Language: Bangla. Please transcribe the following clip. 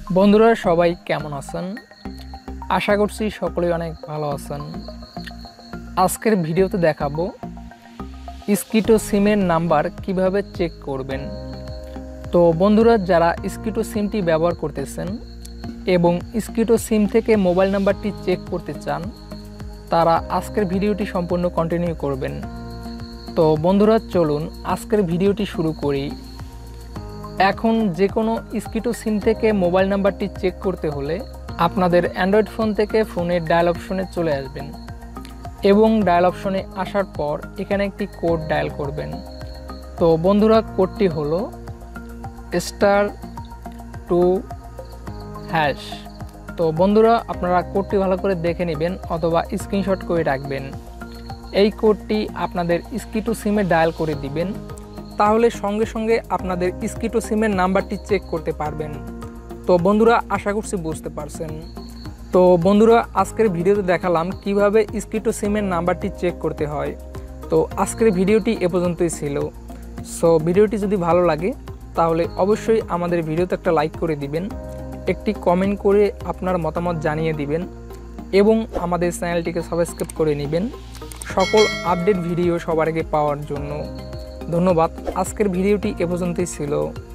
বন্ধুরা সবাই কেমন আছেন? আশা করছি সকলেই অনেক ভালো আছেন। আজকের ভিডিওতে দেখাবো স্কিটো সিমের নাম্বার কিভাবে চেক করবেন। তো বন্ধুরা, যারা স্কিটো সিমটি ব্যবহার করতেছেন এবং স্কিটো সিম থেকে মোবাইল নাম্বারটি চেক করতে চান, তারা আজকের ভিডিওটি সম্পূর্ণ কন্টিনিউ করবেন। তো বন্ধুরা চলুন আজকের ভিডিওটি শুরু করি। এখন যে কোনো স্কিটো সিম থেকে মোবাইল নাম্বারটি চেক করতে হলে আপনাদের অ্যান্ড্রয়েড ফোন থেকে ফোনের ডায়াল অপশনে চলে আসবেন এবং ডায়াল অপশনে আসার পর এখানে একটি কোড ডায়াল করবেন। তো বন্ধুরা, কোডটি হলো *2#। তো বন্ধুরা, আপনারা কোডটি ভালো করে দেখে নেবেন অথবা স্ক্রিনশট করে রাখবেন। এই কোডটি আপনাদের স্কিটো সিমে ডায়াল করে দিবেন, তাহলে সঙ্গে সঙ্গে আপনাদের স্কিটো সিমের নাম্বারটি চেক করতে পারবেন। তো বন্ধুরা, আশা করছি বুঝতে পারছেন। তো বন্ধুরা, আজকের ভিডিওতে দেখালাম কিভাবে স্কিটো সিমের নাম্বারটি চেক করতে হয়। তো আজকের ভিডিওটি এ পর্যন্তই ছিল। সো ভিডিওটি যদি ভালো লাগে তাহলে অবশ্যই আমাদের ভিডিওতে একটা লাইক করে দিবেন, একটি কমেন্ট করে আপনার মতামত জানিয়ে দিবেন এবং আমাদের চ্যানেলটিকে সাবস্ক্রাইব করে নেবেন সকল আপডেট ভিডিও সবার আগে পাওয়ার জন্য। ধন্যবাদ। আজকের ভিডিওটি এ পর্যন্তই ছিল।